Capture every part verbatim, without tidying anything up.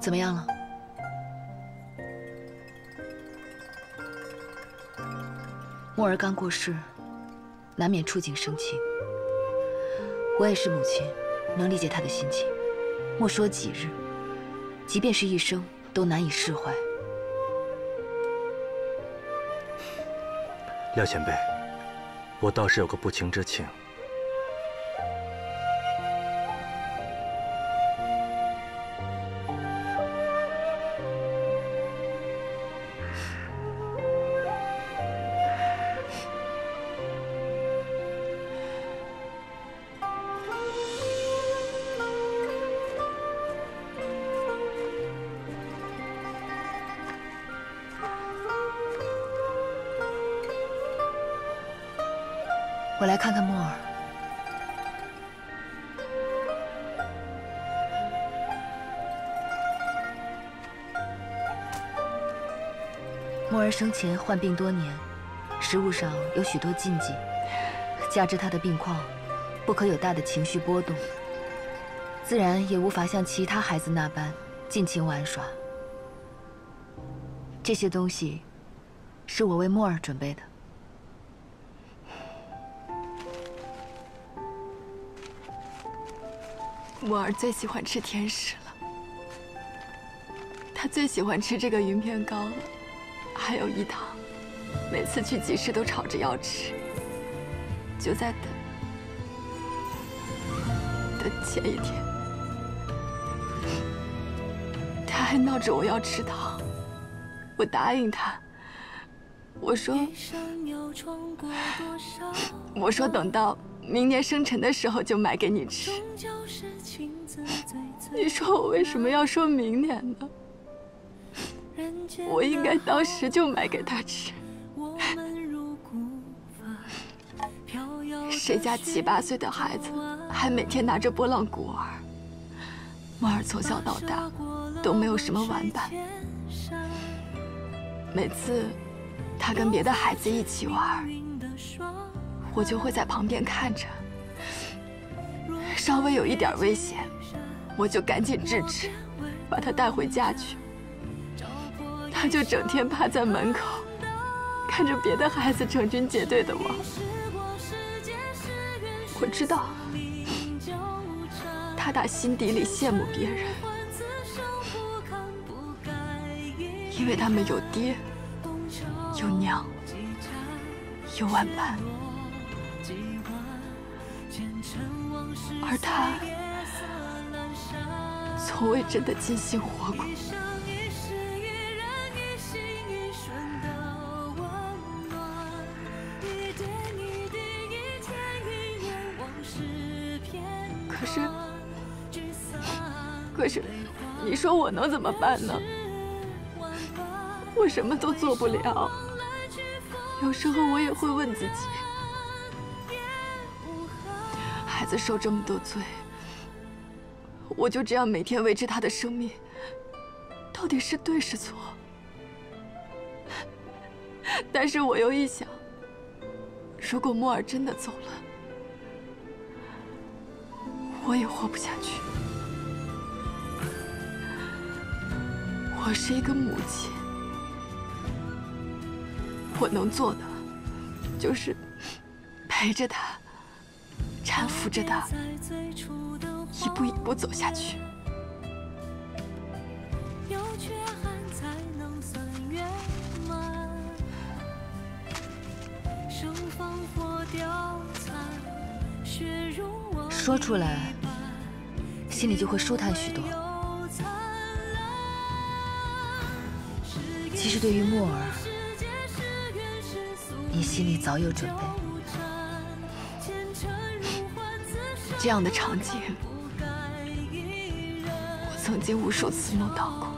怎么样了？默儿刚过世，难免触景生情。我也是母亲，能理解她的心情。莫说几日，即便是一生，都难以释怀。 廖前辈，我倒是有个不情之请。 我来看看默儿。默儿生前患病多年，食物上有许多禁忌，加之她的病况，不可有大的情绪波动，自然也无法像其他孩子那般尽情玩耍。这些东西，是我为默儿准备的。 默儿最喜欢吃甜食了，她最喜欢吃这个云片糕了，还有饴糖，每次去集市都吵着要吃。就在等的前一天，她还闹着我要吃糖，我答应她，我说，我说等到明年生辰的时候就买给你吃。 你说我为什么要说明年呢？我应该当时就买给他吃。谁家七八岁的孩子还每天拿着拨浪鼓玩？默儿从小到大都没有什么玩伴，每次他跟别的孩子一起玩，我就会在旁边看着，稍微有一点危险。 我就赶紧制止，把他带回家去。他就整天趴在门口，看着别的孩子成群结队的玩。我知道，他打心底里羡慕别人，因为他们有爹，有娘，有玩伴，而他。 从未真的尽心活过。可是，可是，你说我能怎么办呢？我什么都做不了。有时候我也会问自己，孩子受这么多罪。 我就这样每天维持他的生命，到底是对是错？但是我又一想，如果默儿真的走了，我也活不下去。我是一个母亲，我能做的就是陪着他，搀扶着他。 一步一步走下去。 说出来，心里就会舒坦许多。其实对于默儿，你心里早有准备。 这样的场景。 曾经无数次梦到过。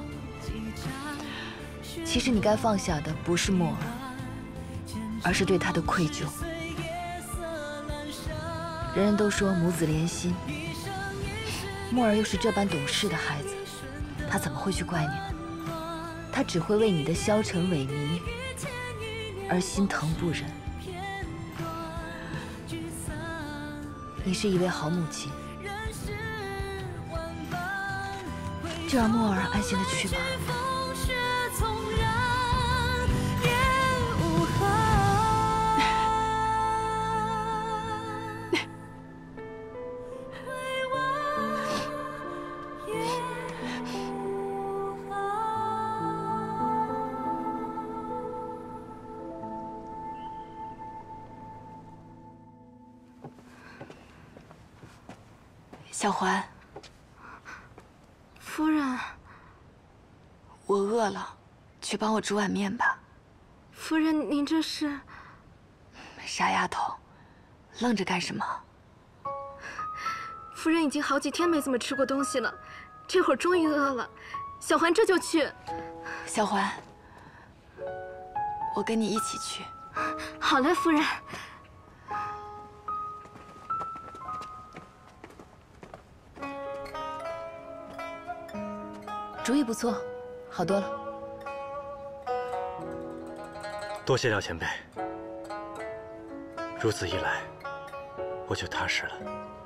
其实你该放下的不是默儿，而是对他的愧疚。人人都说母子连心，默儿又是这般懂事的孩子，他怎么会去怪你呢？他只会为你的消沉萎靡而心疼不忍。你是一位好母亲。 就让墨儿安心的去吧。 小环， 夫人， 我饿了，去帮我煮碗面吧。 夫人，您这是？ 傻丫头，愣着干什么？ 夫人已经好几天没怎么吃过东西了，这会儿终于饿了。小环这就去。 小环，我跟你一起去。 好嘞，夫人。 主意不错，好多了。 多谢廖前辈，如此一来，我就踏实了。